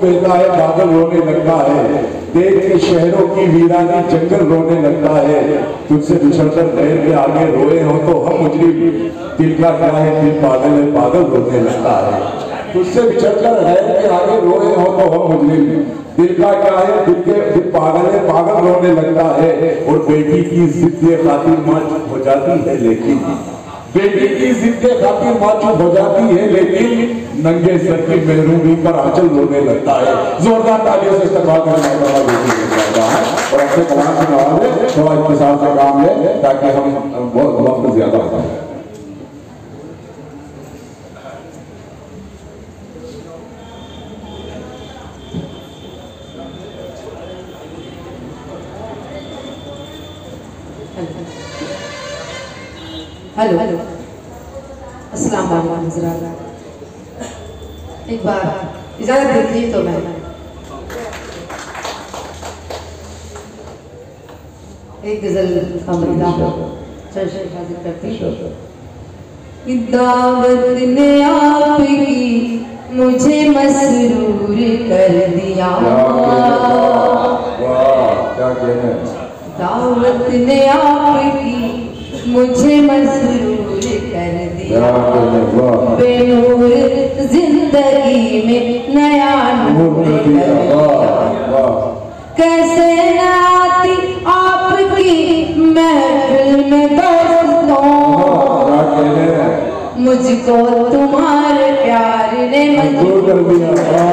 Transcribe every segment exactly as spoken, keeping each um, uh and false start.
मिलता है बादल रोने लगता है, देख के शहरों की वीरानी जंगल रोने लगता है। तुझसे बिछड़कर नहर के आगे रोए हो तो हम मुजरिम, दिल का क्या है दिल पागल है पागल रोने लगता है। तुझसे बिछड़कर नहर के आगे रोए हो तो हम मुजरिम, दिल का क्या है दिल के दिल पागल है पागल रोने लगता है। और बेटी की जिद के खातिर मां चुप हो जाती है, लेकिन बेटी की जिद के खातिर मां चुप हो जाती है, लेकिन नंगे सर की महरूमी पर आंचल रोने लगता है। जोरदार तालियों से इस्तकबाल करने वाला है और अपने कमाल से नवाजे थोड़ा इत्तेसाम से काम ले ताकि हम बहुत वक्त ज्यादा होता है। हेलो हेलो अस्सलाम वालेकुम हज़रात। एक बार इजाजत दीजिए तो मैं एक गजल का मज़ाक हाजिर करती हूँ। दावत ने आपकी मुझे मसरूर कर दिया, दावत ने आपकी मुझे मसरूर कर दिया, बेनूर जिंदगी में नया नूर कर दिया। कैसे न आती आपकी महफिल में दोस्तों, मुझको तुम्हारे प्यार ने मजबूर कर दिया,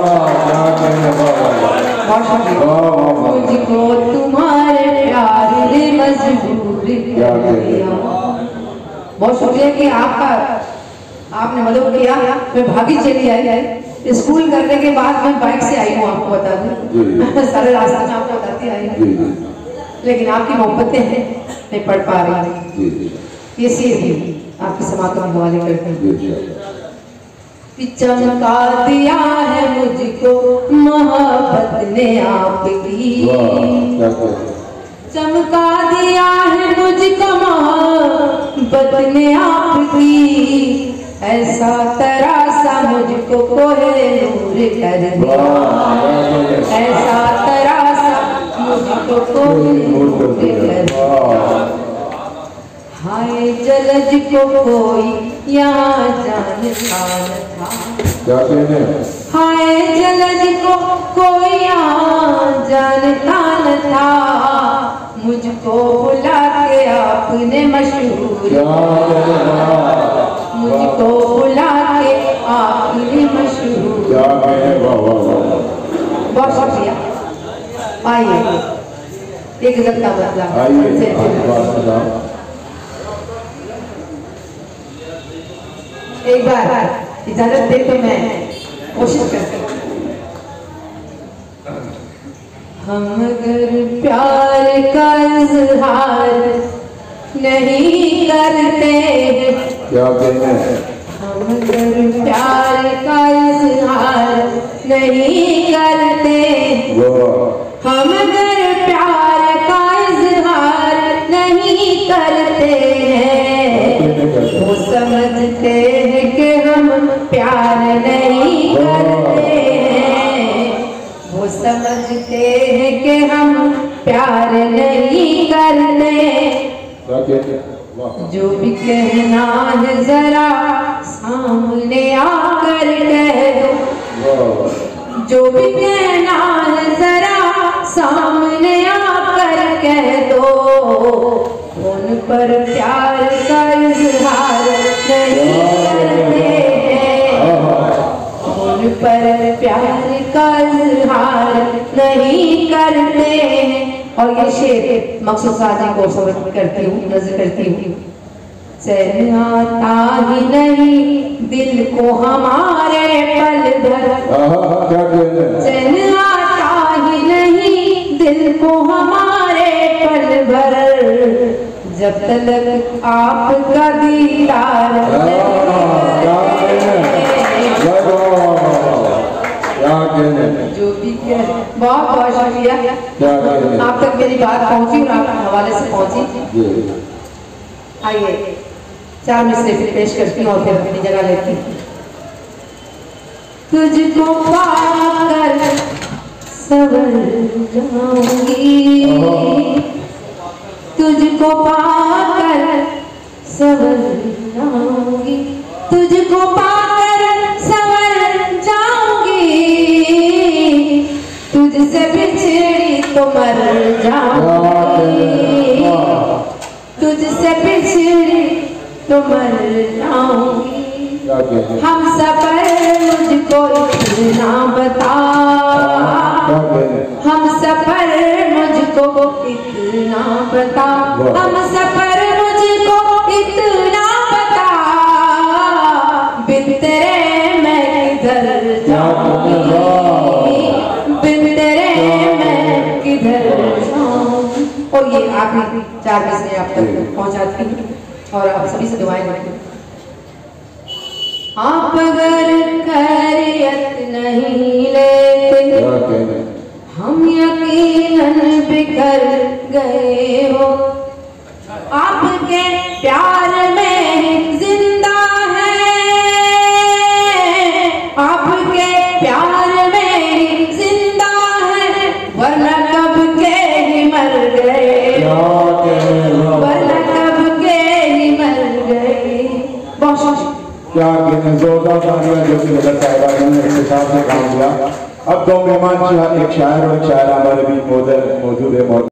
मुझको तुम्हारे प्यार ने मजबूर कर दिया। बहुत शुक्रिया कि आपका आपने मदद किया। मैं भागी चली आई, स्कूल करने के बाद मैं बाइक से आई हूँ, आपको बता दूं सारे रास्ते में आपको बताती आई हूँ, लेकिन आपकी मोहब्बतें हैं नहीं पढ़ पा रही। ये शेर भी आपकी समात में हवाले करते हैं। चमका दिया है मुझको मोहब्बत ने आपकी, चमका दिया है मुझको मोहब्बत ने आपकी, ऐसा तरासा मुझको कोहे नूर कर दिया, ऐसा तरासा मुझको कोहे नूर कर दिया। हाय जलज को कोई यहाँ जानता न था, हाय जलज को कोई यहाँ जानता न था, मुझको बुला के आपने मशहूर, मुझको बुला के आपने मशहूर। बहुत शुक्रिया। आइए एक गजल का बदला, एक बार इजाजत दे तो मैं कोशिश करती हूँ। हम अगर प्यार का इजहार नहीं करते, क्या कहना है? हम अगर प्यार का इजहार नहीं करते, हम अगर प्यार का इजहार नहीं करते हैं, वो समझते हैं कि हम प्यार नहीं करते हैं, वो समझते हैं कि हम प्यार नहीं करते। जो भी कहना है जरा सामने आकर कह दो, जो भी कहना है जरा सामने आकर कह दो, उन पर प्यार का इजहार नहीं करते हैं, उन पर प्यार का इजहार नहीं करते हैं। और ये शेर मकसूद साजी को समर्पित करती हूँ, नज़र करती हूँ। चैन आता ही नहीं दिल को हमारे पल भर, चैन आता ही नहीं दिल को हमारे पल भर, जब तक आपका दीदार जो भी कह। बहुत बहुत शुक्रिया, आप तक मेरी बात पहुंची और आपके हवाले से पहुंची। आइए चार मिसरे फिर पेश करती हूँ और फिर अपनी जगह लेती हूँ। तुझको पाकर सवर जाऊंगी, तुझको पाकर सवर जाऊंगी, तुझको पाकर सवर जाऊंगी, तुझसे बिछड़ी तो मर जाऊंगी, तुझसे बिछड़ी तो मर जाऊंगी। हम सफर मुझको इतना बता, हम सफर मुझको इतना बता, हम सफर मुझको इतना बता, बिन तेरे मैं किधर जाऊंगी, बिन तेरे मैं किधर जाऊंगी। और ये आखिरी चार बजे आप तक पहुंचाती हूँ और आप सभी से दुआएं मांगती। आप अगर खैरियत नहीं लेते, हम यकीनन बिखर गए हो, आपके प्यार में जिंदा है, आपके प्यार में जिंदा है, वरना कब के ही मर गए, वरना कब के ही मर गए। बहुत क्या कहने, जोरदार तालियां जो कि नजर साहिबा ने इख्तिसाम से काम किया। अब दो मेहमान एक शायर और एक शायरा हमारे बीच मौजूद है।